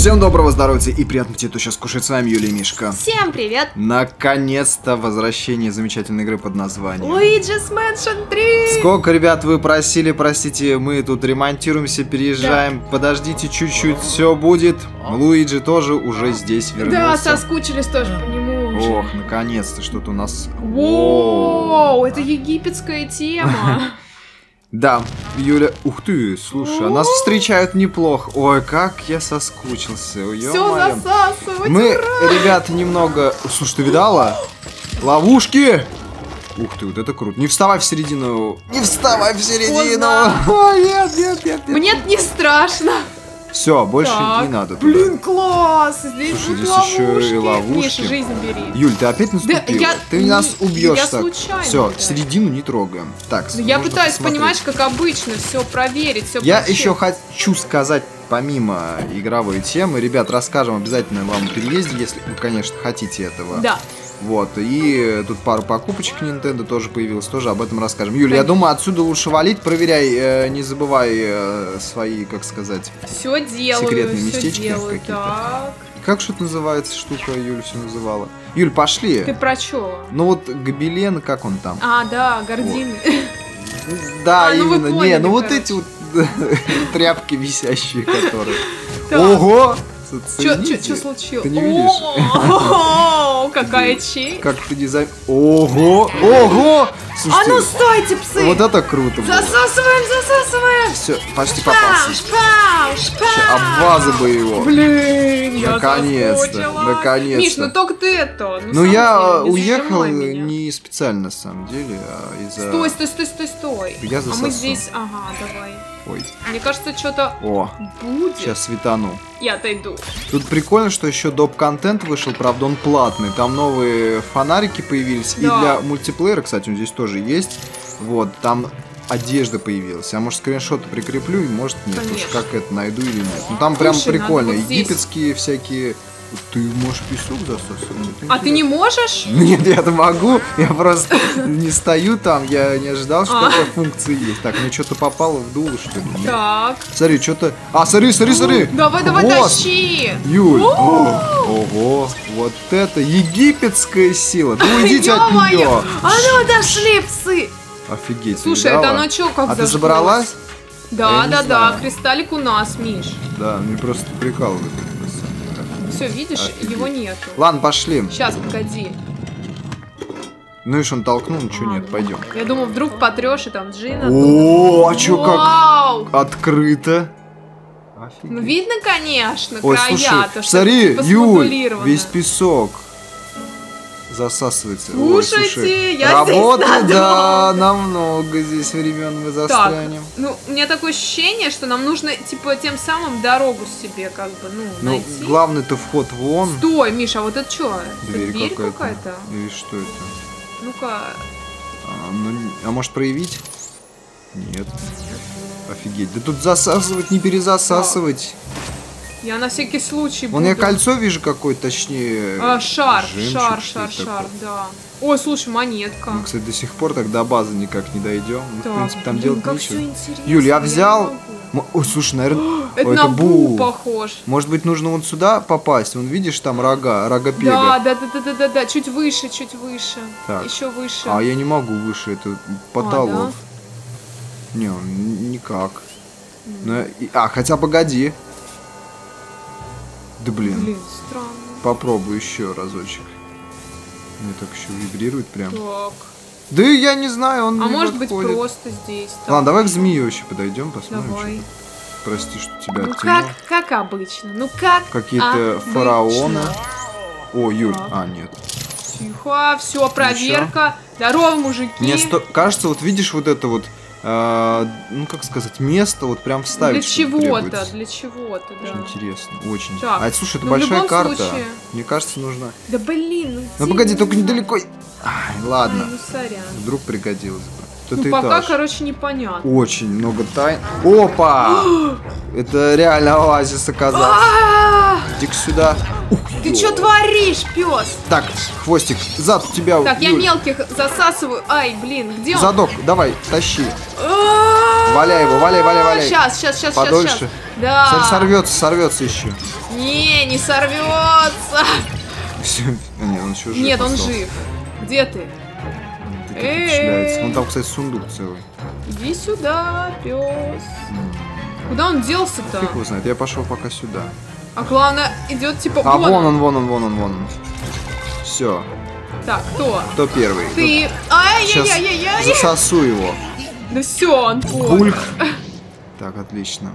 Всем доброго здоровья и приятного аппетита. Сейчас кушать с вами Юлия и Мишка. Всем привет! Наконец-то возвращение замечательной игры под названием Luigi's Mansion 3! Сколько, ребят, вы просили, простите, мы тут ремонтируемся, переезжаем. Да. Подождите чуть-чуть, все будет. Луиджи тоже уже здесь вернулся. Да, соскучились тоже по нему уже. Ох, наконец-то что-то у нас... Воу, это египетская тема. Да, Юля, ух ты, слушай, нас встречают неплохо. Ой, как я соскучился. Все засасывать, мы, ура! ребята, немного... Слушай, ты видала? Ловушки! Ух ты, вот это круто. Не вставай в середину. Не вставай в середину. О, нет. Мне не страшно. Все, больше так, не надо туда. Блин, класс! Здесь слушай, будут здесь еще и ловушки. Миша, жизнь бери. Юль, ты опять наступила? Да, ты нас убьешь я так. Случайно, все, да. середину не трогаем. Так, я пытаюсь, понимаешь, как обычно, все проверить, все. Я еще хочу сказать, помимо игровой темы, ребят, расскажем обязательно вам о переезде, если вы, конечно, хотите этого. Да. Вот, и тут пару покупочек Nintendo тоже появилось, тоже об этом расскажем. Юля, я думаю, отсюда лучше валить, проверяй, не забывай свои, как сказать, все делаю, секретные местечки какие-то. Как что-то называется штука, Юля все называла? Юль, пошли. Ты про что? Ну вот гобелен, как он там? А, да, гордины. Вот. Да, именно, ну поняли, не, ну вот эти вот тряпки висящие, которые... Ого! Что случилось? Ты не видишь? О, какая честь! Как ты не за... Ого! Ого! А ну стойте, псы! Вот это круто было. Засасываем! Все, почти попался. Об вазы бы его. Блин, я Наконец-то. Миш, ну только ты это. Ну я уехал не специально, на самом деле, а из-за... Стой. Я засосу. А мы здесь... Ага, давай. Ой. Мне кажется, что-то будет. Сейчас светану. Я отойду. Тут прикольно, что еще доп-контент вышел, правда, он платный. Там новые фонарики появились. Да. И для мультиплеера, кстати, он здесь тоже есть. Вот, там одежда появилась. Я, может, скриншоты прикреплю, и может нет. Уж как это, найду или нет. Ну там прям прикольно. Вот египетские всякие... Ты можешь песок засосывать. Ты не можешь? Нет, я-то могу. Я просто не стою там. Я не ожидал, что такая функция есть. Так, мне что-то попало в дуло, что ли? Так. Смотри, что-то... смотри. Давай, тащи. Юль. Ого. Вот это египетская сила. Да уйдите от нее. А ну, дошли, псы. Офигеть. Слушай, это оно что, как ты забралась? Да. Кристаллик у нас, Миш. Да, мне просто прикалывает. Все, видишь, его нету. Ладно, пошли. Сейчас, погоди. Ну и что, он толкнул, ничего нет, пойдем. Я думал, вдруг потрешь и там Джина. О, а чё, как открыто. Ну видно, конечно, ой, края. Слушай, смотри, Юль, весь песок засасывается. Слушайте, я работы, здесь да, намного здесь времен мы застрянем. Ну, у меня такое ощущение, что нам нужно, типа, тем самым дорогу себе, как бы, найти. Главный-то вход вон. Стой, Миша, а вот это что? Дверь какая-то? Или что это? Ну-ка. А может проявить? Нет. Офигеть. Да тут засасывать, не перезасасывать. Я на всякий случай буду. Вон я кольцо вижу какое-то, точнее... Шар, да. Ой, слушай, монетка. Мы, кстати, до сих пор так до базы никак не дойдем. Так, в принципе, там делать нечего. Интересно, Юль, я взял... Ой, слушай, наверное... Это на Бу похож. Может быть, нужно вот сюда попасть? Вон, видишь, там рога пега. Да, чуть выше. Так. Еще выше. А я не могу выше, это потолок. Да? Не, никак. Хотя погоди. Да блин, странно. Попробую еще разочек. Мне так еще вибрирует прям. Так. Да я не знаю, он не может быть подходит. просто здесь. Ладно, давай к змее еще подойдем, посмотрим. Давай. Прости, что тебя оттянуло. Как обычно. Какие-то фараоны. О, Юль, нет. Тихо, все, проверка. Здорово, мужики. Мне кажется, вот видишь вот это вот, ну как сказать, место вот прям вставить. Для чего-то, да. Очень интересно, очень. Так, Слушай, это большая карта. Случае... Мне кажется, нужно... Да блин, ну погоди, только недалеко. Ладно. Сорян. Вдруг пригодилось бы. Пока, короче, непонятно. Очень много тайн. Опа! Это реально оазис оказался. Иди-ка сюда. Ты что творишь, пес? Так, хвостик, зад у тебя. Так, я мелких засасываю. Ай, блин, где он? Задок, давай, тащи. Валяй его, валяй. Сейчас. Подольше. Да. Сорвется еще. Не сорвется. Все. Нет, он еще жив. Нет, он жив. Где ты? Вон там, кстати, сундук целый. Иди сюда, пес. Куда он делся-то? Фиг его знает, я пошел пока сюда. А главное, идет типа. А вон он. Все. Так, кто? Кто первый? Ты. Сейчас засосу его. Да все, он Бульк. Так, отлично.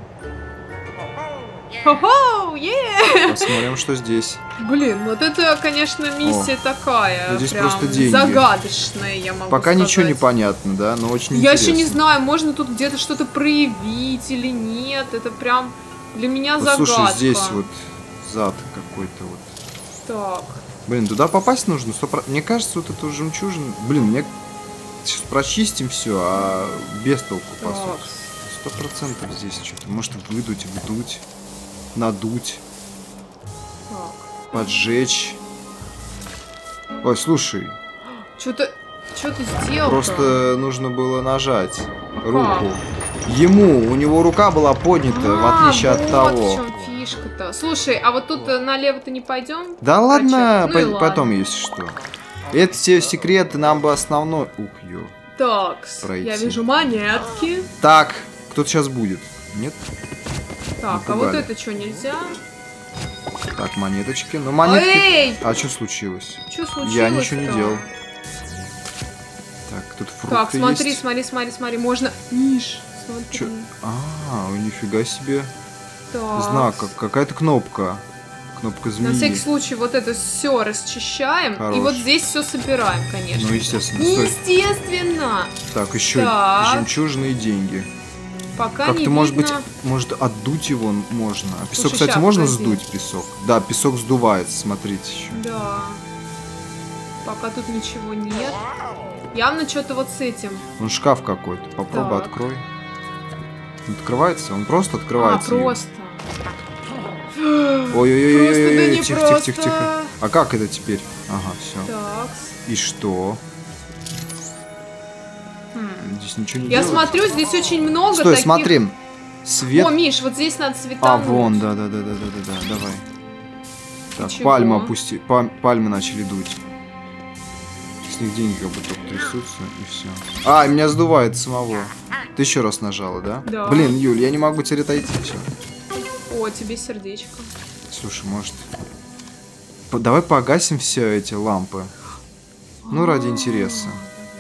Хо-хо, Посмотрим, что здесь. Блин, вот это, конечно, миссия такая. Ну, здесь прям просто деньги. Загадочная, я могу Пока сказать. ничего не понятно, да, но очень Я интересно. еще не знаю, можно тут где-то что-то проявить или нет. Это прям для меня Вот, загадка. слушай, здесь вот зад какой-то вот. Так. Блин, туда попасть нужно. Мне кажется, вот это жемчужина. Блин, мне сейчас прочистим все, а без толку по сути. 100% здесь что-то. Может выдуть, вдуть, надуть, Так. поджечь. Ой, слушай. Что ты сделал? Просто нужно было нажать руку. У него рука была поднята, в отличие от того. Вот в чем фишка-то. Слушай, а вот тут налево-то не пойдем? Да ладно, Ну и ладно. потом если что. Это все секреты, нам бы основной. Ух, ё. Так, Пройти. я вижу монетки. Так, кто-то сейчас будет. Нет? Так, а вот это что, нельзя? Так, монеточки. Ну, монетки. Эй! А что случилось? Что случилось? Я ничего не делал. Так, тут фрукты Так, смотри, есть. смотри. Можно. Миш, смотри. Чё? Нифига себе. Так. Знак, какая-то кнопка. Кнопка змеи. На всякий случай вот это все расчищаем. Хорош. И вот здесь все собираем, конечно. Ну, естественно. Стой. Естественно! Так, еще Так. жемчужные деньги. Пока Как-то, не может видно. быть, может отдуть его можно. А песок, Слушай, кстати, щас, можно подожди. сдуть песок? Да, песок сдувается, смотрите еще. Да. Пока тут ничего нет. Явно что-то вот с этим. Он шкаф какой-то. Попробуй, Так. открой. Он открывается? Он просто открывается. Юль. Просто. Ой-ой-ой-ой-ой, не тихо, просто. тихо, тихо, тихо. А как это теперь? Ага, все. Так. И что? Здесь ничего не Я делается. смотрю, здесь очень много Стой, таких... смотри. Свет. О, Миш, вот здесь надо светануть. А, вон, да, давай. Так, чего? пальмы опусти. Пальмы начали дуть. С них деньги как будто только трясутся, и все. А, меня сдувает самого. Ты еще раз нажала, да? Да. Блин, Юль, я не могу теперь отойти. Все. О, тебе сердечко. Слушай, может... Давай погасим все эти лампы. Ну, ради интереса.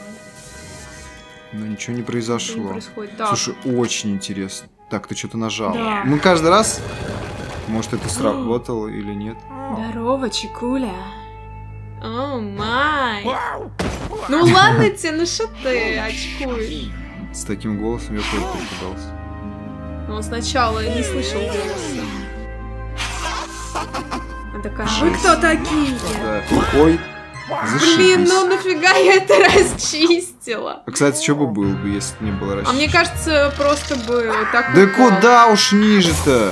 Но ничего не Что не произошло. происходит? Так. Слушай, очень интересно. Так, ты что-то нажал. Да. Мы каждый раз... Может, это сработало или нет? Здорово, Чикуля. О, май. Ну ладно тебе, ну что ты очкуешь? С таким голосом я тоже попадался. Он сначала не слышал голоса. Она такая, вы кто такие? Да. Ой, Блин, зашибись. ну нафига я это расчистила? А, кстати, что бы было бы, если не было А расчищено? мне кажется, просто бы так... Да куда уж ниже-то?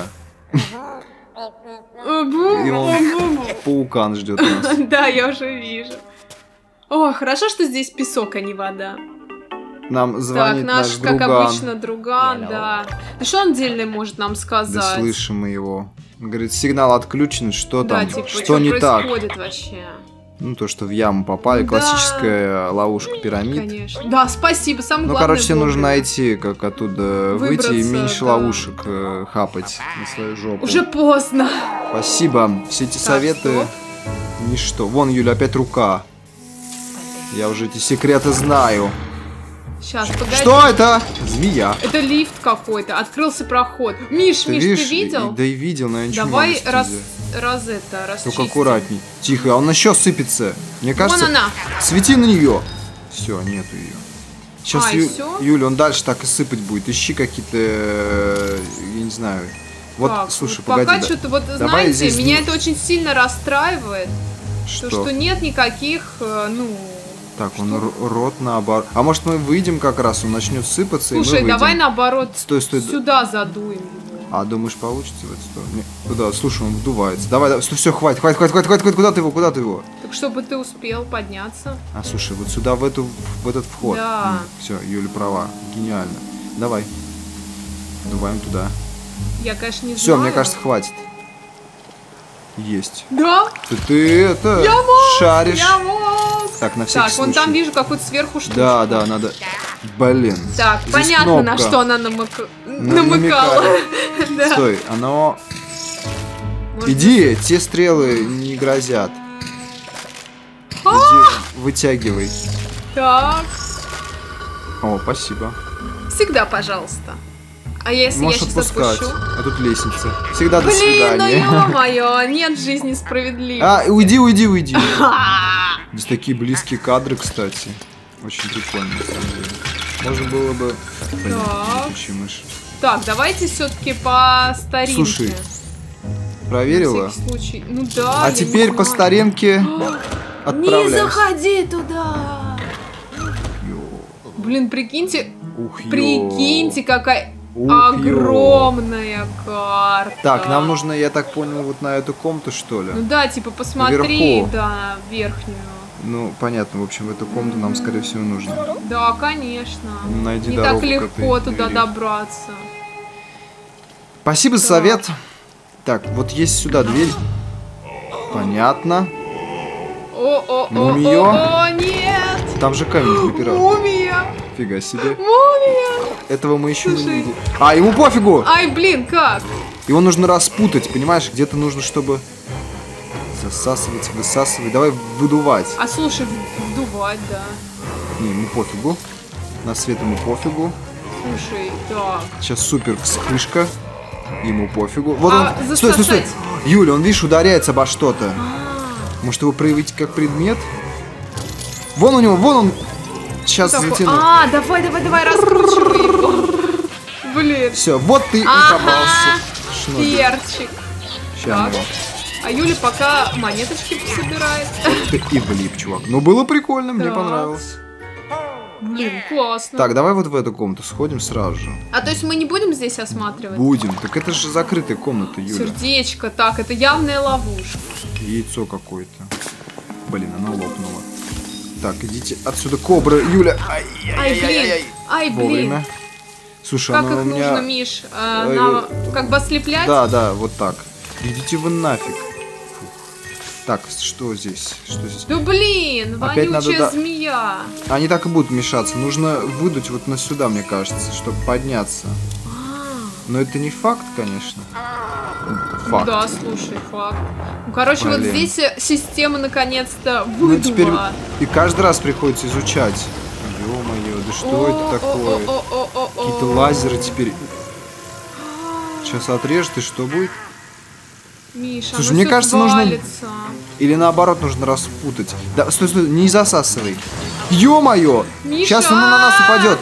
И он паукан ждет нас. Да, я уже вижу. О, хорошо, что здесь песок, а не вода. Нам Так, звонит наш, наш как друган. обычно, друган, да. Да что он дельный может нам Да сказать? слышим мы его. Он говорит, сигнал отключен, что Да, там, типа, что не так. происходит вообще? Ну, то, что в яму попали, Да. классическая ловушка пирамид. Конечно. Да, спасибо, самое Ну, главное. короче, тебе нужно вовремя. найти, как оттуда выйти и Выбраться, меньше да. ловушек хапать на свою жопу. Уже поздно. Спасибо. Все эти советы стоп. ничто. Вон, Юля, опять рука. Я уже эти секреты знаю. Сейчас, погоди. Что это? Змея. Это лифт какой-то. Открылся проход. Миш, Миш, видишь? ты видел? Да и видел, но я ничего Давай не могу расчистим. Только аккуратней. Тихо, а он еще сыпется. Мне кажется, Вон она. свети на нее. Все, нету ее. Сейчас, и всё? Юля, он дальше так и сыпать будет. Ищи какие-то, я не знаю. Вот, Так, слушай, вот погоди. пока да. что-то, вот Давай знаете, здесь меня не- это очень сильно расстраивает. Что? То, что нет никаких, Так, он рот наоборот. А может мы выйдем как раз, он начнет сыпаться, и мы Слушай, выйдем. давай наоборот Стой. сюда задуем его. А думаешь, получится в эту сторону? Нет. Куда? Слушай, он вдувается. Давай, все, хватит. Куда ты его? Так чтобы ты успел подняться. А, слушай, вот сюда, в этот вход. Да. Все, Юля права. Гениально. Давай. Вдуваем туда. Я, конечно, не Все, знаю. мне кажется, хватит. Есть. Да? Ты это Я мог! шаришь. Я мог! Так, на всякий Так, случай. вон там вижу какую-то сверху штучку. Да, да, надо. Блин. Так, Здесь понятно, на кнопка. что она намыкала. Да. Стой, оно. Может, Иди, те стрелы не грозят. А! Иди, вытягивай. Так, О, спасибо. всегда, пожалуйста. А если Можешь я сейчас отпускать. отпущу? А тут лестница. Всегда до Блин, ну свидания. ё-моё, нет жизни справедливой. А, уйди, уйди, уйди. А, Здесь такие близкие кадры, кстати. Очень прикольно, на самом деле. Можно было бы... Блин, Так. выключи мышь. Так, давайте все-таки по старинке. Слушай, На проверила? всякий случай. Ну да. А я теперь не по знаю. старинке Не отправляемся. заходи туда. Йо. Блин, прикиньте, Ух, йо. прикиньте, какая Ух, йо. огромная карта. Так, нам нужно, я так понял, вот на эту комнату, что ли? Ну да, типа посмотри, Наверху. да, верхнюю. Ну, понятно, в общем, в эту комнату нам, скорее всего, нужно. Да, конечно. Найди Не дорогу так к легко этой туда двери. добраться. Спасибо за Так. совет. Так, вот есть сюда дверь. Понятно. Мумиё? О, нет! Там же камень выпирал. Мумия! Фига себе. Мумия! Этого мы еще не Слушай. видели. А, ему пофигу! Ай, блин, как? Его нужно распутать, понимаешь? Где-то нужно, чтобы засасывать, высасывать. Давай выдувать. А слушай, вдувать, да. Не, ему пофигу. На свет ему пофигу. Слушай, так. Сейчас супер вспышка. Ему пофигу. Вот А он. Стой, стой, стой. засосать? Юля, он, видишь, ударяется обо что-то. А, Может его проявить как предмет? Вон у него, вон он. Сейчас такой- затянул. А, давай, раскручивай его. Блин. Все, вот ты и Ага, попался. Шнобель. перчик. Ща Так. ну. А Юля пока монеточки собирает. Ты и влип, чувак. Ну, было прикольно, мне Так. понравилось. Блин, классно. Так, давай вот в эту комнату сходим сразу же. А то есть мы не будем здесь осматривать? Будем. Так это же закрытая комната, Юля. Сердечко, так, это явная ловушка. Яйцо какое-то. Блин, оно лопнуло. Так, идите отсюда, кобра, Юля. Ай, блин. Ай, блин. Вовремя. Слушай, Как оно их у меня... нужно, Миш? Как бы ослеплять? Да, да, вот так. Идите вы нафиг. Фух. Так, что здесь? Что здесь? Да блин, Опять надо, вонючая да. змея. Они так и будут мешаться. Нужно выдуть вот на сюда, мне кажется, чтобы подняться. Но это не факт, конечно. Факт. Да, слушай, факт. Ну, короче, вот Блин. здесь система наконец-то Ну, выдула. теперь и каждый раз приходится изучать. Ё-моё, да что это такое? Какие-то лазеры теперь. Сейчас отрежет, и что будет? Миша, Слушай, оно мне всё кажется, нужно- валится. Или наоборот нужно распутать. Да, стой, стой, не засасывай. Ё-моё! Миша! Сейчас оно на нас упадет.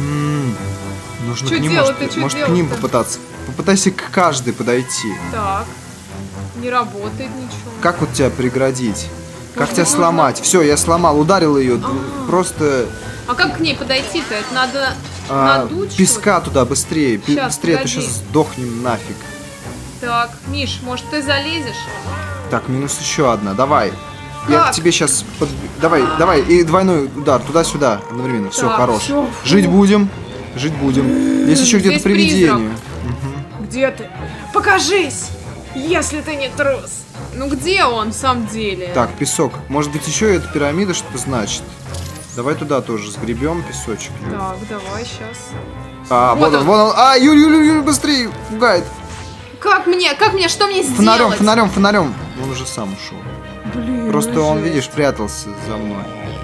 Нужно Чё к ним, делать-то, может, чё может к ним делать-то? попытаться. Попытайся к каждой подойти. Так, не работает ничего. Как вот тебя преградить? Как Может тебя быть, сломать? Все, я сломал, ударил ее. Просто А как к ней подойти-то? Это надо надуть, песка туда быстрее. Щас, Быстрее, а то погоди. сейчас сдохнем нафиг. что ли? Так, Миш, может ты залезешь? Так, минус еще одна. Давай. Я Как? к тебе сейчас... Давай, давай. И двойной удар. Туда-сюда. Одновременно. Все, Так, хорош. всё, фу. Жить будем. Жить будем. Здесь еще где-то Здесь призрак. привидение. Где ты? Покажись, если ты не трус. Ну где он в самом деле? Так, песок. Может быть, еще эта пирамида что-то значит. Давай туда тоже сгребем песочек. Юль. Так, давай сейчас. А, Вот вот он, он. вот он. А, Юль, Юль, Юль, быстрее. Пугает. Как мне, что мне Фонарем, сделать? фонарем, фонарем. Он уже сам ушел. Блин, Просто ну он, жесть. видишь, прятался за мной.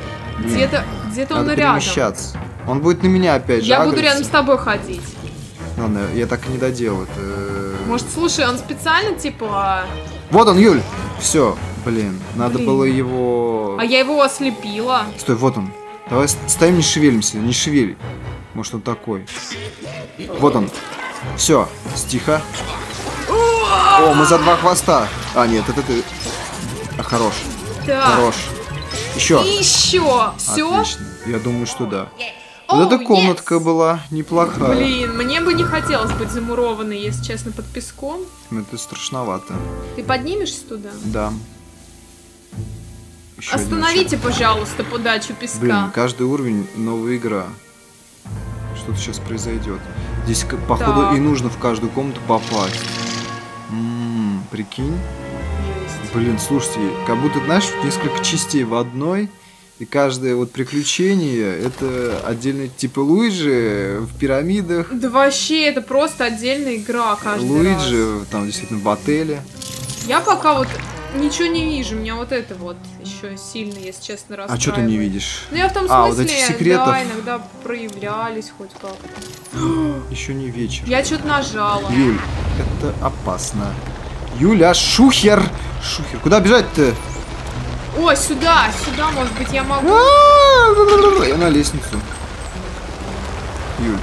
Где-то он Надо рядом. перемещаться. Он будет на меня опять же Я буду агриться. рядом с тобой ходить. Ладно, я так и не доделал это. Может, слушай, он специально типа... Вот он, Юль! Все, блин, надо Блин. было его... А я его ослепила. Стой, вот он. Давай стоим, не шевелимся, не шевель. Может, он такой. Вот он. Все, стихо. О, мы за 2 хвоста. А, нет, это ты. А, хорош, Так. хорош. Еще. И еще. Все? Отлично. Я думаю, что да. Оу, Вот эта yes. комнатка была неплохая. Блин, мне бы не хотелось быть замурованной, если честно, под песком. Ну, это страшновато. Ты поднимешься туда? Да. Еще один Остановите, пожалуйста, подачу участок. песка. Блин, каждый уровень новая игра. Что-то сейчас произойдет. Здесь, походу, Так. и нужно в каждую комнату попасть. Прикинь. Есть. Блин, слушайте, как будто, знаешь, несколько частей в одной. И каждое вот приключение это отдельный типа Луиджи в пирамидах. Да вообще, это просто отдельная игра каждый раз. Луиджи там действительно в отеле. Я пока вот ничего не вижу, меня вот это вот еще сильно, если честно, расстраивает. А что ты не видишь? Ну я в том смысле, вот этих секретов. да, иногда проявлялись хоть как-то. Еще не вечер. Я что-то нажала. Юль, это опасно. Юля, шухер! Шухер, куда бежать-то? О, сюда, сюда, может быть, я могу. Я на лестницу. Юль.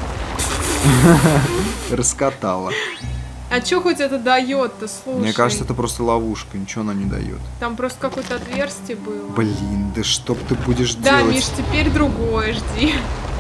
Раскатала. А что хоть это дает-то, слушай? Мне кажется, это просто ловушка, ничего она не дает. Там просто какое-то отверстие было. Блин, да что ты будешь Да, делать? Миш, теперь другое жди.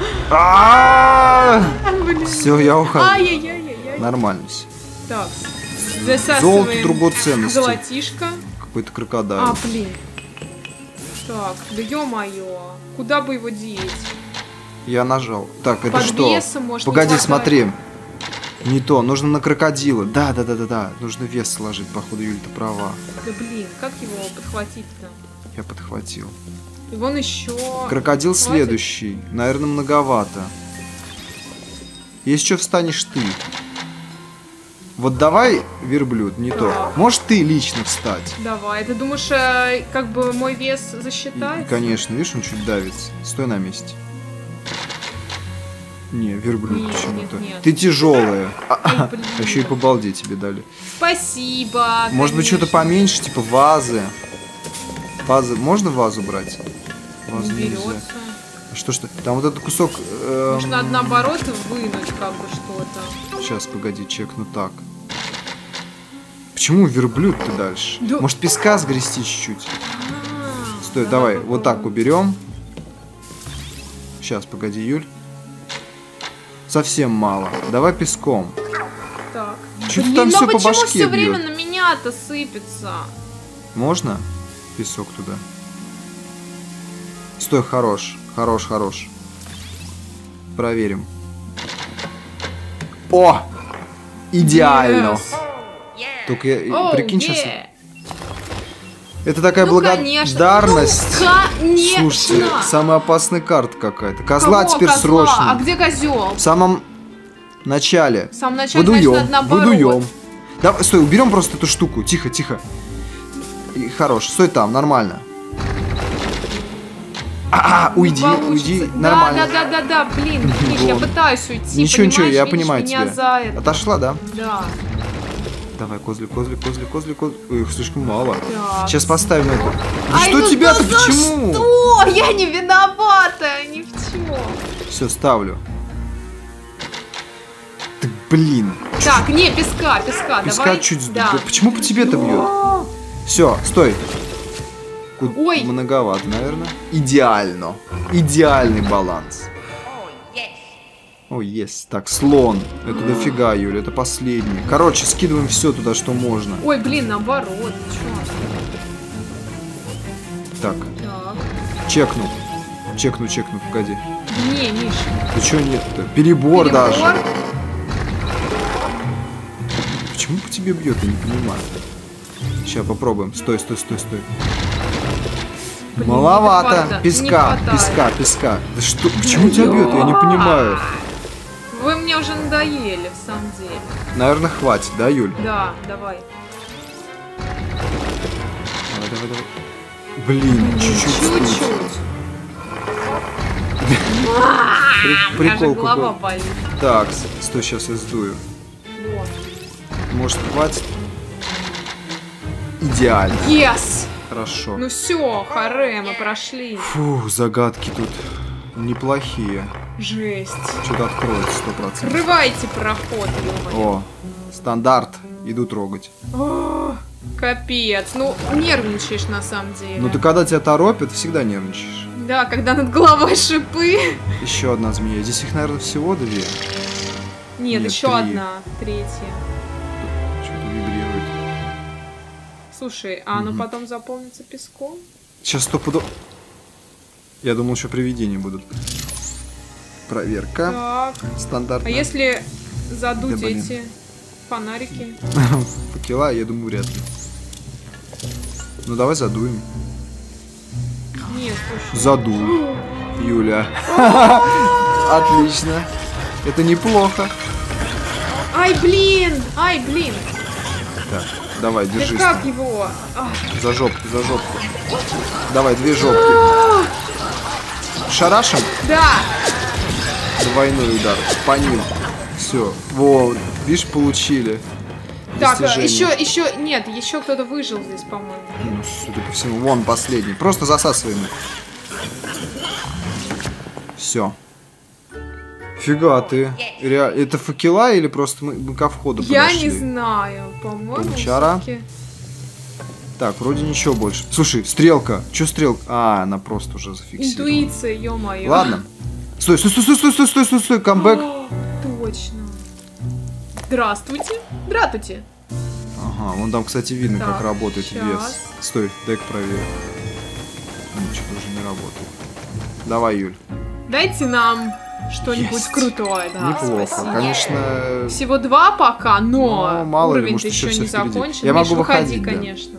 Блин. Все, я ухожу. Ай-яй-яй-яй. Нормально все. Так, Золото засасываем драгоценности. золотишко. Какой-то крокодил. А, блин. Так, да ё-моё. Куда бы его деть? Я нажал. Так, это Под что? весом, может, не Погоди, хватает? смотри. Не то, нужно на крокодила. Да. Нужно вес сложить, походу, Юль, ты права. Да блин, как его подхватить-то? Я подхватил. И вон еще. Крокодил Хватит? следующий. Наверное, многовато. Если что, встанешь ты. Вот давай, верблюд, не то. Так. Можешь ты лично встать? Давай, ты думаешь, как бы мой вес засчитается? Конечно, видишь, он чуть давится. Стой на месте. Не, верблюд Нет, почему-то. нет. Ты тяжелая. Ай, блин. А еще и по балде тебе дали. Спасибо. Может быть, что-то конечно. поменьше, типа вазы. Вазы. Можно вазу брать? Вазу Не нельзя. берется. А что? Там вот этот кусок. Может, надо наоборот вынуть как бы что-то. Сейчас, погоди, чекну так. Почему верблюд ты дальше? Да- Может, песка сгрести чуть-чуть? А, Стой, давай, вот так уберем. Сейчас, погоди, Юль. Совсем мало. Давай песком. Так. Чё ты Блин, там ну всё по почему башке все время бьёт? на меня-то сыпется? Можно? Песок туда. Стой, хорош. Хорош. Проверим. О! Идеально. Yes. Только я, Оу, прикинь, сейчас... yeah. Это такая Ну, благодарность. конечно. Ну, конечно. Слушайте, самая опасная карта какая-то. Козла Кого теперь козла? срочно. А где козел? В самом начале. В самом начале, значит, надо наоборот. Выдуем. Давай, стой, уберем просто эту штуку. Тихо. И хорош, стой там, нормально. Уйди, Получится. уйди, нормально. Да, блин, Миш, я Вот. пытаюсь уйти. Ничего, понимаешь, я видишь, понимаю меня тебя. за это. Отошла, да? Да. Давай, козли. Ой, их слишком мало. Так. Сейчас поставим это. Да Ай, что ну тебя-то, за почему? Что? Я не виновата, ни в чем. Все, ставлю. Так, блин. Так, не, песка, Песка давай. чуть... Да. Почему по тебе-то бьет? О, Все, стой. Ой. Многовато, наверное. Идеально. Идеальный баланс. Ой, есть. Так, слон. Это дофига, Юля, это последний. Короче, скидываем все туда, что можно. Ой, блин, наоборот. Чё? Так, Так. чекну, погоди. Не, Миш. Да что нет-то? Перебор даже. Почему по тебе бьет, я не понимаю. Сейчас попробуем. Стой. Блин, Маловато. не Песка. хватает. Да что? Почему тебя бьет? Я не понимаю. Вы мне уже надоели, в самом деле. Наверное, хватит, да, Юль? Да, давай. Давай. Блин, чуть-чуть. Чуть-чуть. Прикол голова какой. болит. Так, стой, сейчас я сдую. Вот. Может, хватит? Идеально. Yes! Хорошо. Ну все, харе, мы прошли. Фу, загадки тут неплохие. Жесть. Что-то откроется 100%. Открывайте проход, ё-моё. О, стандарт. Иду трогать. О, капец. Ну, нервничаешь на самом деле. Ну ты когда тебя торопят, всегда нервничаешь. Да, когда над головой шипы. Еще одна змея. Здесь их, наверное, всего две. Нет, еще 3. одна, третья. Что-то вибрирует. Слушай, а оно потом заполнится песком? Сейчас стопудово. Я думал, еще привидения будут. Проверка. Так. Стандартная. А если задуть Да, блин. эти фонарики. Факела, я думаю, вряд ли. Ну давай задуем. Нет, слушай. Задул. Юля. Отлично. Это неплохо. Ай, блин! Ай, блин! Так, давай, Ты держись. как его? За жопку, за жопку. Давай, две жопки. Шарашем? Да! Двойной удар. По ним. Все. Вот. Видишь, получили. Так, Достижение. еще, нет, еще кто-то выжил здесь, по-моему. Ну, судя по всему, вон последний. Просто засасываем. Все. Фига ты. Это факела или просто мы ко входу Я подошли? не знаю, по-моему, Паучара. всё-таки. Так, вроде ничего больше. Слушай, стрелка. Че стрелка? А, она просто уже зафиксирована. Интуиция, ё-моё. Ладно. Стой, стой, стой, стой, стой, стой, стой, стой, стой, камбэк. О, точно. Здравствуйте. Здравствуйте. Ага, вон там, кстати, видно, Так, как работает щас. вес. Стой, дай-ка проверю. Ничего уже не работает. Давай, Юль. Дайте нам что-нибудь Есть. крутое. Да, Неплохо. спасибо. Конечно. Всего 2 пока, но Ну, мало ли, уровень-то может, еще еще всё не впереди. закончен. Я Миш, могу выходи, выходить, да. конечно.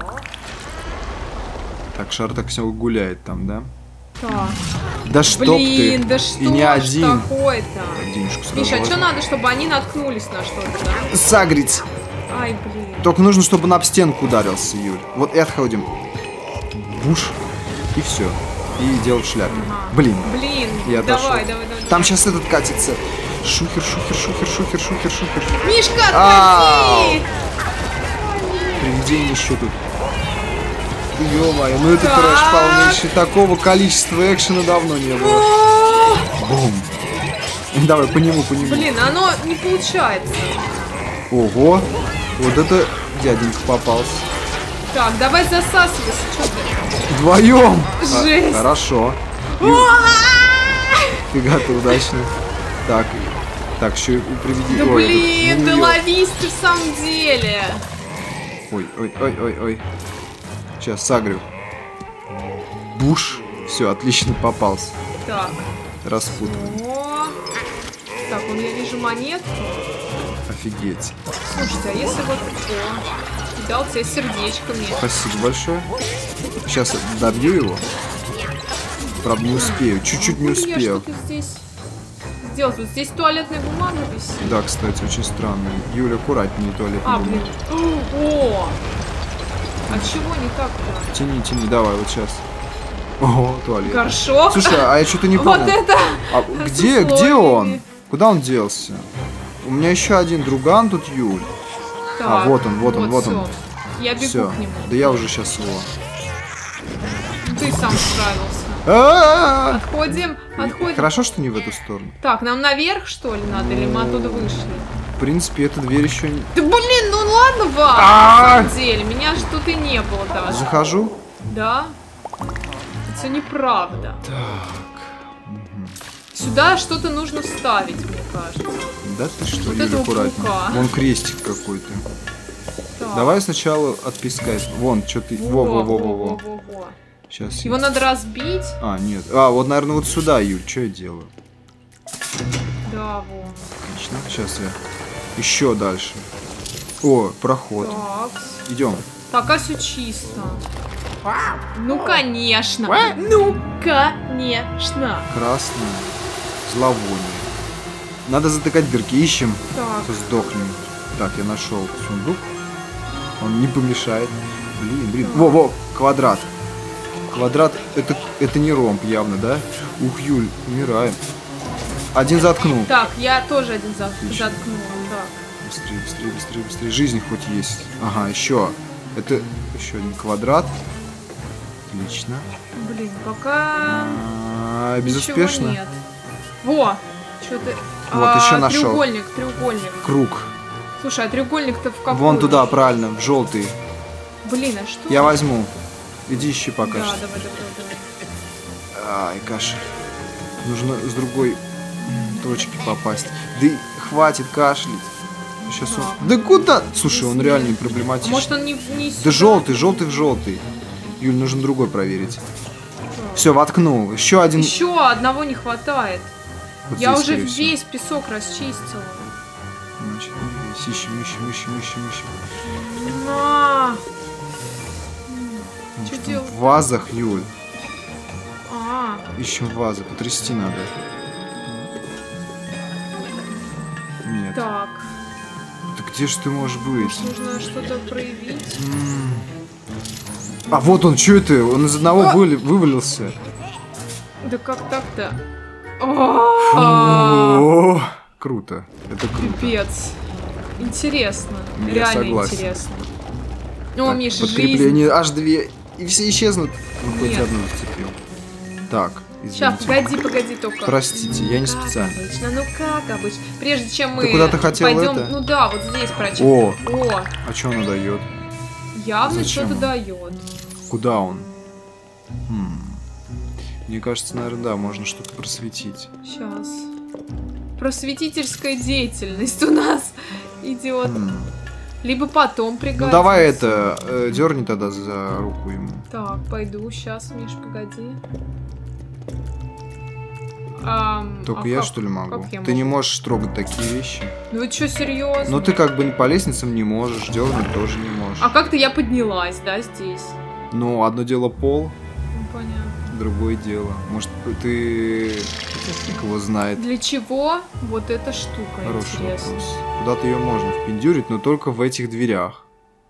Так, шар так все гуляет там, да? Так. Да чтоб Блин, ты. да что И не ж один. такое-то? Денежку сразу Миша, а что возьму. надо, чтобы они наткнулись на что-то, да? Сагрить. Ай, блин. Только нужно, чтобы он об стенку ударился, Юль. Вот и отходим. Буш. И все. И дело в шляпе. Ага. Блин. Блин, Я давай, отошел. давай, давай. Там сейчас этот катится. Шухер, шухер, шухер, шухер, шухер, шухер. Мишка, Ау. отходи! Привидение еще тут. Ё-моё, ну это Так. трэш полнейший. Такого количества экшена давно не было. О, Бум. Давай, по нему, по нему. блин, оно не получается. Ого. Вот это дяденька попался. Так, давай засасывайся, что ты? Вдвоем. Жесть. Хорошо. Фига ты удачный. Так. Так, еще и приведи. Да Ой, блин, этот да муё. ловись ты в самом деле. Ой, ой, ой, ой, ой. Сейчас сагрю. Буш. Все, отлично попался. Так, Распутан. о. Так, вон я вижу монетку. Офигеть. Слушайте, а если вот... О, дал тебе сердечками. Спасибо большое. Сейчас добью его. Правда, не успею. Чуть-чуть не Я успел. что-то здесь сделал. Вот здесь туалетная бумага висит. Да, кстати, очень странно. Юля, аккуратнее туалет. А, блин. О! А чего не так-то? Тяни, тяни, давай, вот сейчас. Ого, туалет. Горшок? Слушай, а я что-то не Вот понял. это! А с где условиями. он? Куда он делся? У меня еще один друган тут, Юль. Так, вот он, вот он, вот он. всё. Я бегу Все. к нему. Да я уже сейчас его. Ты сам справился. А-а-а! Отходим, отходим. Хорошо, что не в эту сторону. Так, нам наверх, что ли, надо? Или мы оттуда вышли? В принципе, эта дверь еще не... Да блин, ну ладно вам, на А! самом деле. Меня же тут и не было даже. Захожу. Да? Это все неправда. Так. Сюда что-то нужно вставить, мне кажется. Да ты что, Вот Юля, этого аккуратнее. паука. Вон крестик какой-то. Так. Давай сначала от песка. Вон, что ты... Во-во-во-во-во. Во-во-во. Сейчас. Его надо разбить. А, нет. А, вот, наверное, вот сюда, Юль. Что я делаю? Да, во. Отлично. Сейчас я... Еще дальше. О, проход. Так. Идем. Пока все чисто. Ну, конечно. Ну, конечно. Красное. Зловоние. Надо затыкать дырки. Ищем. Так. То сдохнем. Так, я нашел сундук. Он не помешает. Блин. Во-во, квадрат. Квадрат, это не ромб явно, да? Ух, Юль, умираем. Один заткнул. Так, я тоже один Отлично. заткнула. Так. Быстрее, быстрее, быстрее, быстрее. Жизнь хоть есть. Ага, еще. Это еще один квадрат. Отлично. Блин, пока Безуспешно. ничего нет. Во! Что-то... Вот, еще нашел. Треугольник. Круг. Слушай, а треугольник-то в какой? Вон туда, правильно, в желтый. Блин, а что? Я возьму. Иди ищи пока Да, что. давай. Ай, кашель. Нужно с другой точки попасть. Да и хватит кашлять. Сейчас он... Так. Да куда? Слушай, он реально А проблематичный. может он не Да желтый в желтый. Юль, нужно другой проверить. Все, воткнул. Еще один. Еще одного не хватает. Вот Я здесь, уже скорее всего. весь песок расчистила. Значит, ищем. На! Может, Чё там делать? в вазах, Юль. А, Ищем вазы, потрясти надо. Нет. так. Да где же ты можешь быть? Нужно что-то проявить. А вот он, что это? Он из одного вывалился. Да как так-то? О, О, круто. Это круто. пипец. Интересно. Я Реально согласен. интересно. О, Так, Миша, жизнь. подкрепление аж 2. И все исчезнут. Ну, хоть Нет. одну зацепил. Так, Сейчас, извините. погоди только. Простите, я не Как специально. обычно, ну как обычно. Прежде чем мы куда-то хотел пойдем, это? ну да, вот здесь прочитать. О, О, а что она дает? явно Зачем что-то он? дает. Куда он? Мне кажется, наверное, да, можно что-то просветить. Сейчас. Просветительская деятельность у нас идет. Либо потом пригодится. Ну давай это, дерни тогда за руку ему. Так, пойду. Сейчас, Миш, погоди. Только а я как- что ли могу? как я Ты не могу? можешь трогать такие вещи. Ну вы что, серьезно? Но ты как бы по лестницам не можешь, дернуть тоже не можешь. А как-то я поднялась, да, здесь? Ну, одно дело пол, Ну, понятно. другое дело. Может, ты... Хотя фиг его знает. Для чего вот эта штука, Хороший интересно? вопрос. Куда-то ее можно впендюрить, но только в этих дверях.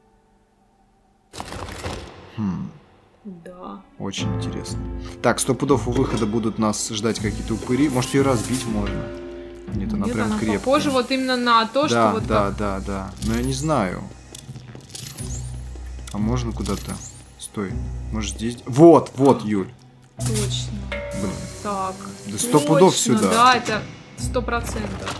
Да. Очень интересно. Так, 100 пудов у выхода будут нас ждать какие-то упыри. Может, ее разбить можно? Нет, она Нет, прям она крепкая. похожа вот именно на то, Да, что вот да, как... да. Но я не знаю. А можно куда-то? Стой. Может, здесь... Вот, Юль. Точно. Блин. Так. Да 100 пудов Точно, сюда. Да, это 100%.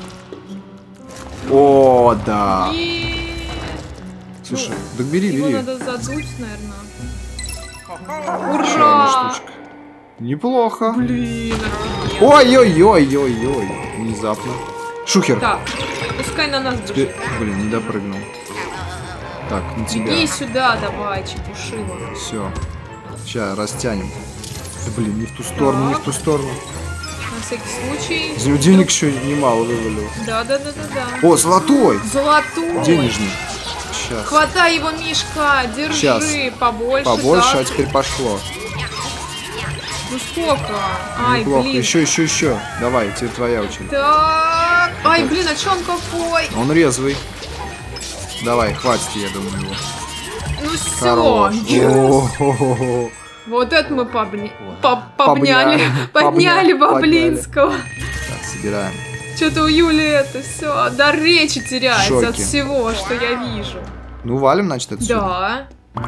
О, да. И... Слушай, Ну, так бери, его бери. надо задуть, наверное. Еще Ура! одна штучка. Неплохо. Блин, офигенно. Ой-ой-ой-ой-ой. Внезапно. Шухер. Так, пускай на нас Теперь... бежит. Блин, не допрыгнул. Так, на тебя. Беги сюда, давай, чепушила. Все. Сейчас растянем. Да блин, не в ту сторону, не в ту сторону. На всякий случай. Из него денег еще немало вывалил. Да. О, золотой! Золотой. Денежный. Сейчас. Хватай его, Мишка, держи. Щас. Побольше, Побольше, да. а теперь пошло. Ну сколько? Ай, Неплохо. блин. Еще. Давай, теперь твоя очередь. Так. Ай, блин, а чё он какой? Он резвый. Давай, хватит, я думаю, его. Ну все. Хорош. О-хо-хо-хо. Вот это мы Побняли. подняли Подняли. Баблинского. Так, собираем. Что-то у Юли это все, до речи теряется Шоки. от всего, что я вижу. Ну, валим, значит, отсюда. Да.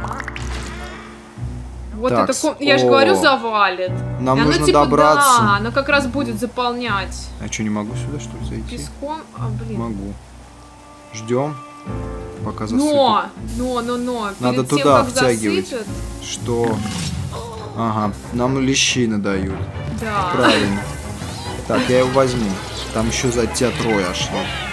Вот Так, это, я же говорю, завалит. Нам И оно нужно типа, добраться. Да, оно как раз будет заполнять А что, не могу сюда, что ли, зайти? песком. А, блин. Могу. Ждем, пока засыпет. Но. Надо Перед тем, туда как втягивать. засыпет, Что? Ага, нам лещины дают. да. Правильно. Так, я его возьму. Там еще за тебя трое аж.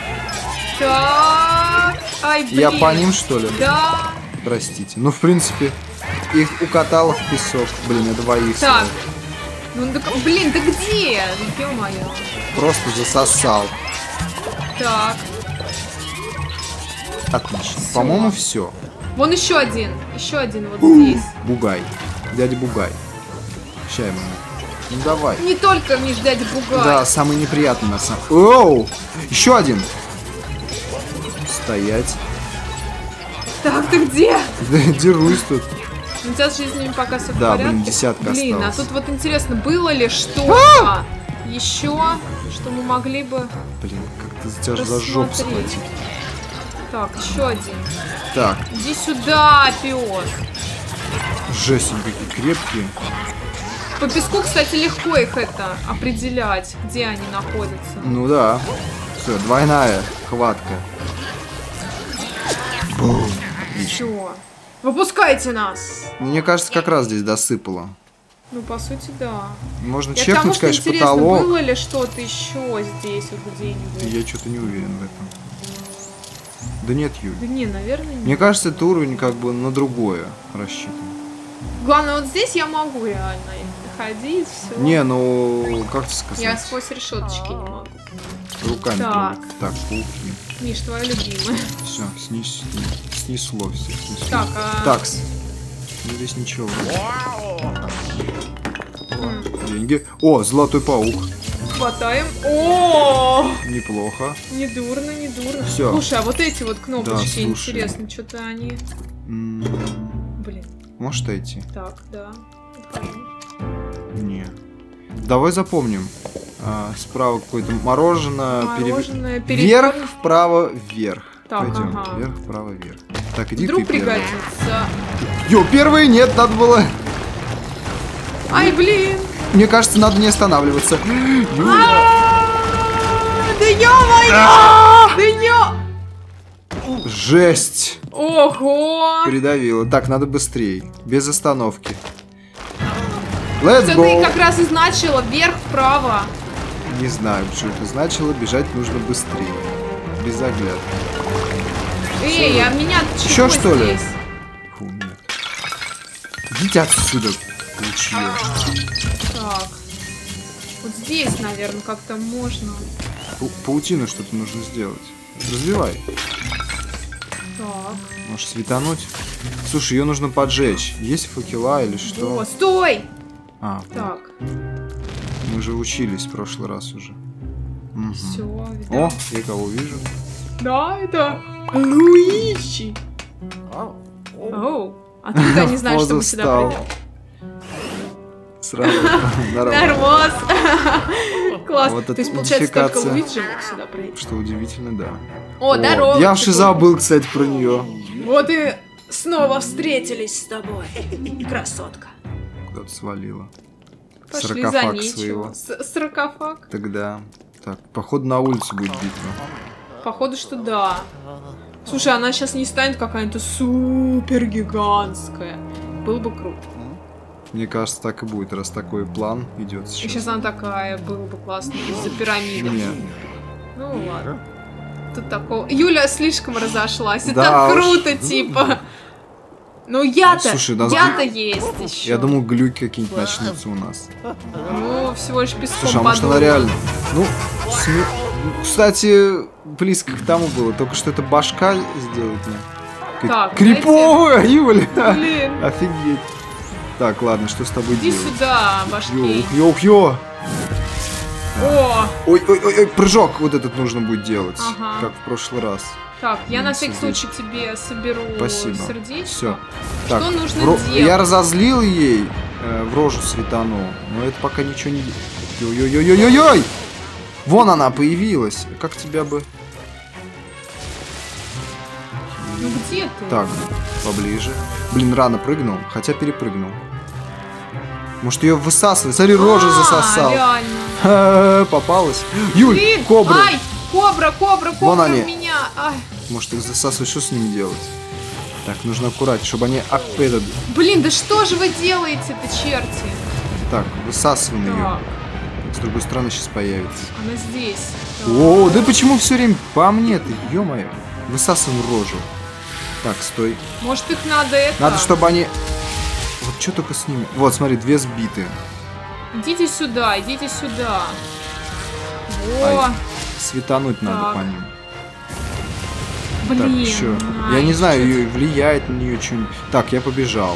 Так. Ай, блин. Я по ним, что ли? Да. Простите. Ну, в принципе, их укатало в песок. Блин, я двоих Так. сразу. Ну, да, блин, да где? Ё-моё. Просто засосал. Так. Отлично. Всё. По-моему, все. Вон еще один вот здесь. Бугай. Дядя Бугай. Ща ему. Ну давай. Не только Миш, дядя Бугай. Да, самый неприятный на самом. Оу! Еще один. Стоять. Так, ты где? Дерусь тут. У тебя с жизнями пока все в Да, порядке? блин, десятка Блин, осталась. а тут вот интересно, было ли что-то еще, что мы могли бы... Блин, как-то за тебя же за жопу Рассмотреть. схватить. Так, еще один. Так, Иди сюда, пес. жесть, они какие крепкие. По песку, кстати, легко их это определять, где они находятся. Ну да. Все, двойная хватка. Бум. Все. Выпускайте нас. Мне кажется, как раз здесь досыпало. Ну, по сути, да. Можно Я к тому, чекнуть, что конечно, интересно, потолок. было ли что-то еще здесь вот где-нибудь? Я что-то не уверен в этом. Да нет, Юль. Да не, наверное, нет. Мне кажется, это уровень как бы на другое рассчитан. Главное, вот здесь я могу реально ходить, все. Не, ну, как тебе сказать? Я сквозь решеточки не могу. Руками Так. трогать. Так, пауки. Миш, твоя любимая. Все, снесло все. Так, Такс. Ну, здесь ничего. Деньги. О, золотой паук. Хватаем. О! Неплохо. Не дурно, не дурно. Всё. Слушай, а вот эти вот кнопочки, Да, слушай. интересно, что-то они... Блин. Можешь отойти? Так, да. Отхожу. Не. Давай запомним. Справа какое-то мороженое. Мороженое, Вверх, вправо, вверх. Так, Пойдем. ага. Вверх, вправо, вверх. Так, иди Вдруг ты первый. пригодится. Йо, первый нет, надо было. Ай, блин. Мне кажется, надо не останавливаться. Юля. Да ё-моё! Да ё... Жесть. Ого! Придавило. Так, надо быстрее. Без остановки. Let's Это go. ты как раз и значило вверх-вправо. Не знаю, что это значило. Бежать нужно быстрее. Без оглядки. Эй, а меня чего Ещё, что ли? здесь? Фу, нет. Идите отсюда. Лучье. Так. Вот здесь, наверное, как-то можно. Паутину что-то нужно сделать. Развивай. Так. Может, светануть? Слушай, ее нужно поджечь. Есть факела или О, что? стой! А, Так. мы же учились в прошлый раз уже. Мгм. Все, О, я кого вижу? Да, это Луичи. Оу. А ты когда не знаешь, что мы Поза сюда встал. придем? Сразу. Нормально. Нормоз. Класс. Вот То это есть, получается, только идентификация. Луиджи мог сюда прийти. Что удивительно, да. О, здорово. Я уж и забыл, кстати, про нее. Вот и снова встретились с тобой, красотка. Куда-то свалила. Пошли за Саркофаг ней. своего. Саркофаг? Тогда. Так, походу на улице будет битва. Походу, что да. Слушай, она сейчас не станет какая-то супер гигантская. Было бы круто. Мне кажется, так и будет, раз такой план идет И сейчас. сейчас она такая, было бы классно, из-за пирамиды. Нет. Ну ладно. Тут такого... Юля слишком разошлась. Да Это уж. круто, типа. Ну я-то, Слушай, у нас я-то есть еще. Я думал, глюки какие-нибудь начнутся у нас. Ну, всего лишь песком Слушай, а может она подумала. реально... Ну, кстати, близко к тому было. Только что это башка сделать мне. Так, Криповая, Юля! Блин. Офигеть. Так, ладно, что с тобой Иди делать? сюда, башки. Йо-йо-йо! О, Ой, прыжок вот этот нужно будет делать, Ага. как в прошлый раз. так, я на всякий Сердечко. случай тебе соберу Спасибо. сердечко. Все. Что нужно делать? Я разозлил ей в рожу светану, но это пока ничего не... Ой-ой-ой-ой-ой! Вон она появилась. Как тебя бы... Ну где ты? Так, поближе. Блин, рано прыгнул, хотя перепрыгнул. Может, ее высасывает? Смотри, рожу засосал. Реально. Попалась. Юль, Блин, кобра. ай, кобра Вон они. в меня. Ай. Может, их засасывать, что с ними делать? Так, нужно аккуратнее, чтобы они... этот... Блин, да что же вы делаете-то, черти? Так, высасываем ее. Так, С другой стороны сейчас появится. она здесь. О, да почему все время по мне ты, ё-моё. Высасываем рожу. Так, стой. Может, их надо это... Надо, чтобы они... Вот что только с ними... Вот, смотри, две сбиты. Идите сюда, идите сюда. Ай. Во, Светануть надо Так. по ним. блин. Так, чё? ай, Я не знаю, чё-то- ее влияет на нее что-нибудь. Так, я побежал.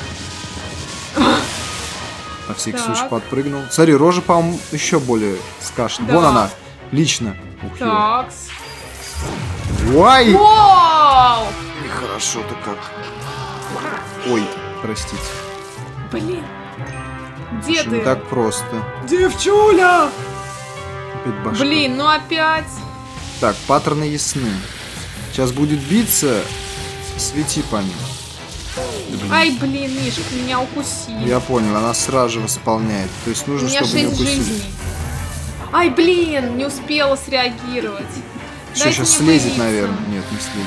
На всякий Так. случай подпрыгнул. Смотри, рожа, по-моему, еще более скашена. Да. Вон она, лично. Ух, ё. Такс. Ой! Вау! Нехорошо-то как. Ой, простите. Блин. Где Слушай, ты? не так просто. Девчуля! Опять башка. Блин, ну опять. Так, паттерны ясны. Сейчас будет биться. Свети по ним. Да, блин. Ай, блин, Мишка, меня укусил. Я понял, она сразу же восполняет. То есть У нужно, меня чтобы не 6 укусили. жизней. Ай, блин, не успела среагировать. Все, Дайте сейчас мне слезет, появиться. наверное. Нет, не слезет.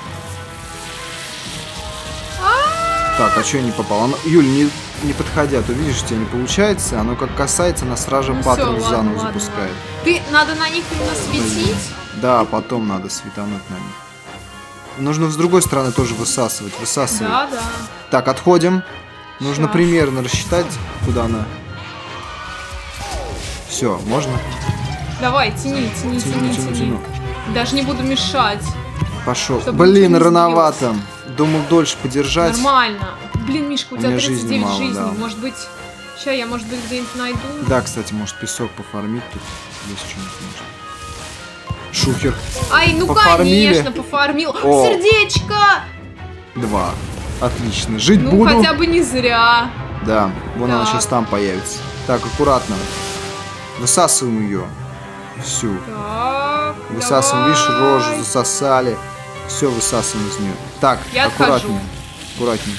Так, а что я не попал? Оно... Юль, не подходя, то видишь, у тебя не получается. Оно как касается, она сразу же Ну паттерн всё, заново ладно, запускает. Ты, надо на них именно светить? Да, потом надо светануть на них. Нужно с другой стороны тоже высасывать. Высасывать. Да, да. Так, отходим. Нужно Щас. примерно рассчитать, куда она. Все, можно? Давай, тяни, тяни, тяни, Тяну. тяни. Даже не буду мешать. Пошел. Чтобы Блин, ничего не рановато. Думал дольше подержать. Нормально. Блин, Мишка, у тебя меня 39 жизни мало, жизней. да. Может быть... Сейчас я, может быть, где-нибудь найду. Да, кстати, может песок пофармить тут. Здесь что-нибудь может. Шухер. Ай, ну Пофармили. конечно, пофармил. О. Сердечко! 2. Отлично. Жить Ну, буду. хотя бы не зря. Да, вон она Так. сейчас там появится. Так, аккуратно. Высасываем ее. Всю. Так, Высасываем, видишь, давай. рожу засосали. Все высасываем из нее. Так, Я аккуратнее. отхожу. Аккуратнее.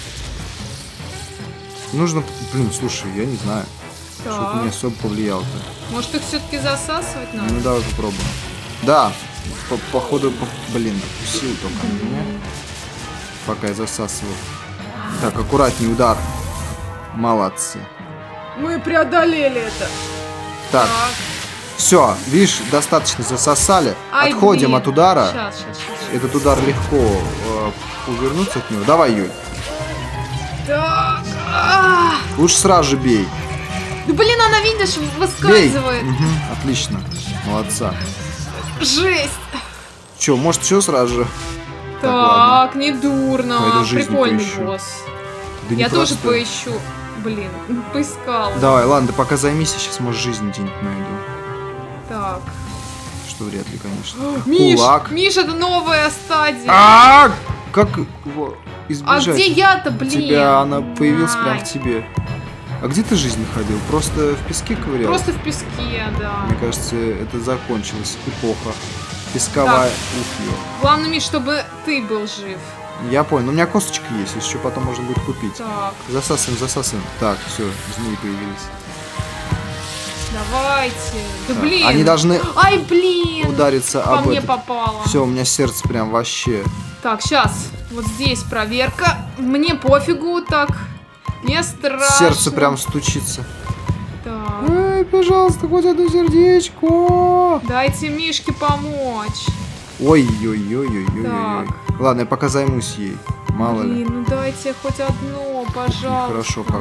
Нужно... Блин, слушай, я не знаю. Что-то Так. не особо повлияло-то. Может, их все-таки засасывать надо? Ну давай попробуем. Да. Походу, блин, укусил только меня. Пока я засасывал. Так, аккуратнее, удар. Молодцы. Мы преодолели это. Так, все, видишь, достаточно засосали. Ай, Отходим блин. от удара. Сейчас. Этот удар легко увернуться от него. Давай, Юль. Так. Лучше сразу же бей. Да блин, она, видишь, Бей. выскальзывает. Мгм, отлично. Молодца. Жесть. Че, может, все сразу же? ладно. Так, не дурно. Пойду жизнь Прикольный поищу. босс. Да Я тоже непросто. поищу. Блин, поискала. Давай, ладно, ты пока займись, я сейчас, может, жизнь где-нибудь найду. Так. Что вряд ли, конечно. Миш, Кулак. Миш, это новая стадия. А, как его избежать? А где я-то, блин? Тебя, она появилась прям Ай, в тебе. А где ты жизнь находил? Просто в песке ковырял? Просто в песке, да. Мне кажется, это закончилась эпоха. Песковая ухью. Главное, Миш, чтобы ты был жив. Я понял, но у меня косточка есть, если что, потом можно будет купить. Так, Засасываем. Так, все, змеи появились. давайте. Да Так, блин. они должны Ай, блин. удариться По об мне это. попало. Все, у меня сердце прям вообще. Так, сейчас. Вот здесь проверка. Мне пофигу, так. Не страшно. Сердце прям стучится. Так. Эй, пожалуйста, хоть одно сердечко. Дайте Мишке помочь. Ой-ой-ой-ой-ой-ой. Ладно, я пока займусь ей. Мало ли. Блин, ну дайте хоть одно, пожалуйста. Нехорошо как.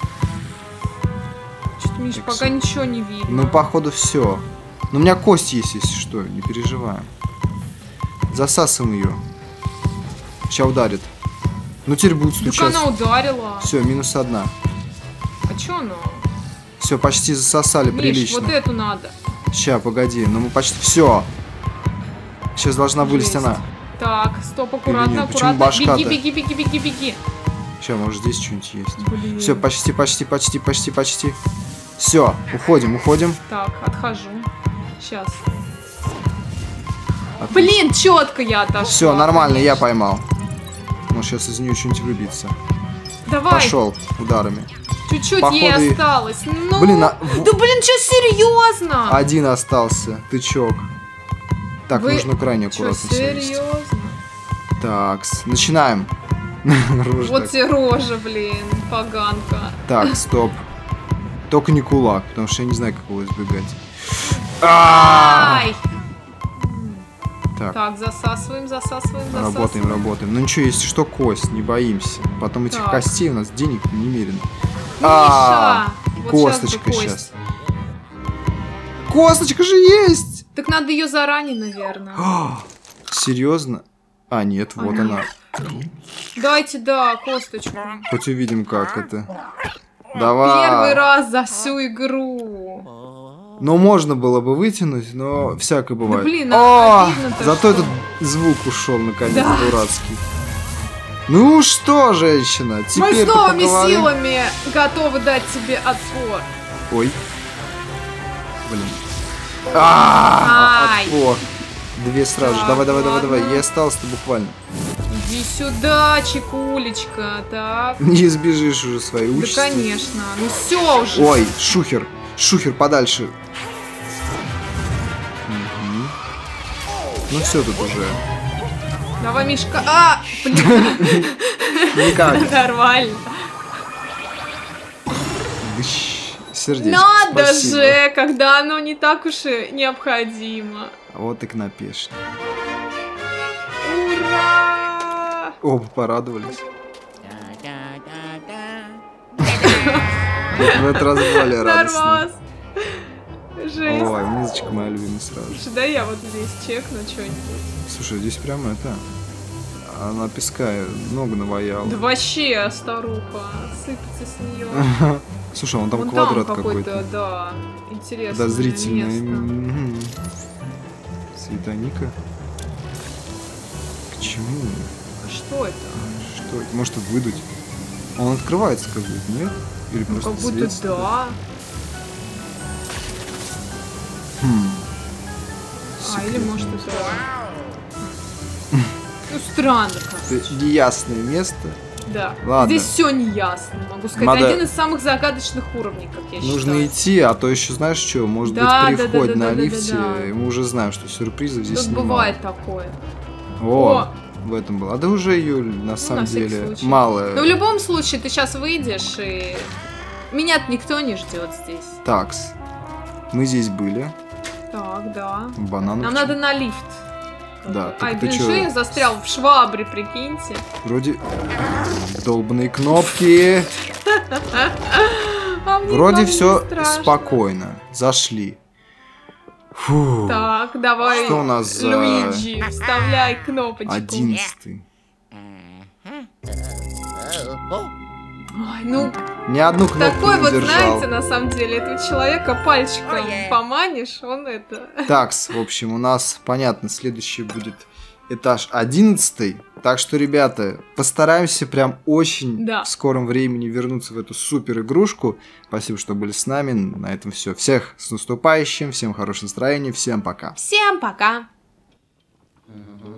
Что-то, Миш, Так, пока ничего не видно. Ну, походу, все. Но у меня кость есть, если что, не переживаем. Засасываем ее. Сейчас ударит. Ну, теперь будет Так стучаться. она ударила. Все, минус 1. А чё она? Все, почти засосали Миш, прилично. вот эту надо. Сейчас, погоди, ну мы почти... Все. Сейчас должна вылезть Жесть. она. Так, стоп, аккуратно, нет, почему аккуратно. башка-то? Беги. Сейчас, может, здесь что-нибудь есть. Блин. Все, почти. Все, уходим. Так, отхожу. Сейчас. Блин, четко я отошла. Все, нормально, я конечно. поймал. Может, сейчас из нее что-нибудь выбиться. Давай, Пошел ударами. чуть-чуть Походу, ей и- осталось. Ну, Блин, да блин, что, серьезно? Один остался, тычок. Так, Вы нужно крайне Чё, аккуратно себя вести. серьезно? Так, начинаем. Рожа Вот так. тебе рожа, блин, поганка. Так, стоп. Только не кулак, потому что я не знаю, как его избегать. А! Ай! Так, Так, засасываем. работаем. Ну ничего, если что, кость, не боимся. Потом этих Так. костей у нас денег немерено. Миша! Вот Косточка щас бы сейчас. кость. Косточка же есть! Так надо ее заранее, наверное. Серьезно? А, нет, вот она. Дайте, да, косточку. Хоть увидим, как это. Давай. Первый раз за всю игру. Ну, можно было бы вытянуть, но всякое бывает. блин, О, обидно-то, зато что? этот звук ушел, наконец, Да. дурацкий. Ну что, женщина, Мы теперь с новыми поговорим. силами готовы дать тебе отпор. Ой. Блин. А, Ай. отпор. Две сразу же. Так, Давай. ладно. Ей осталось-то буквально. Иди сюда, чекулечка. Так. Не избежишь уже своей Да, участи. конечно. Ну все уже. Ой, шухер. Шухер подальше. Мгм. Ну все тут уже. Давай, Мишка. А, блин, Никак. нормально. Дыщ. Сердечко. Надо спасибо. же, когда оно не так уж и необходимо. Вот и кнопешник. Ура! Оба порадовались. В этот раз более радостно. Нормас. Жесть. Ой, музычка моя любимая сразу. Слушай, да я вот здесь чекну что-нибудь. Слушай, здесь прямо это... Она песка много наваяла. Да вообще, старуха, сыпется с нее. Слушай, вон там Вон квадрат там какой-то. Да, интересное Подозрительное. место. Светоника. К чему? А что это? Что это? Может это выдуть? Он открывается как будто, нет? Или Ну, просто как будто свет стоит? да. Или может это... Ну, странно как-то. Это неясное место. Да. Ладно. Здесь все неясно, могу сказать. Надо- Один из самых загадочных уровней, как я Нужно считаю. идти, а то еще знаешь что? Может Да, быть при да, входе да, на да, да, лифте да, да. и мы уже знаем, что сюрпризов здесь Тут немало. бывает такое. О, в этом было. А да уже, Юль, на самом на всякий деле, случай. мало. Но в любом случае, ты сейчас выйдешь, и меня-то никто не ждет здесь. Такс. Мы здесь были. Так, да. Банан. Нам надо на лифт. Да, так Ай, ты блин, чё? что я застрял в швабре, прикиньте. Вроде... Долбаные кнопки. А мне Вроде правда все страшно. спокойно. Зашли. Фу. Так, давай, Что у нас за Луиджи, вставляй кнопочку. 11-й? Ой, ну, Ни одну кнопку такой не вот, держал. знаете, на самом деле, этого человека пальчиком поманишь, он это... Такс, в общем, у нас, понятно, следующий будет этаж 11. Так что, ребята, постараемся прям очень Да. в скором времени вернуться в эту супер игрушку. Спасибо, что были с нами. На этом все. Всех с наступающим, всем хорошего настроения, всем пока. Всем пока! Mm-hmm.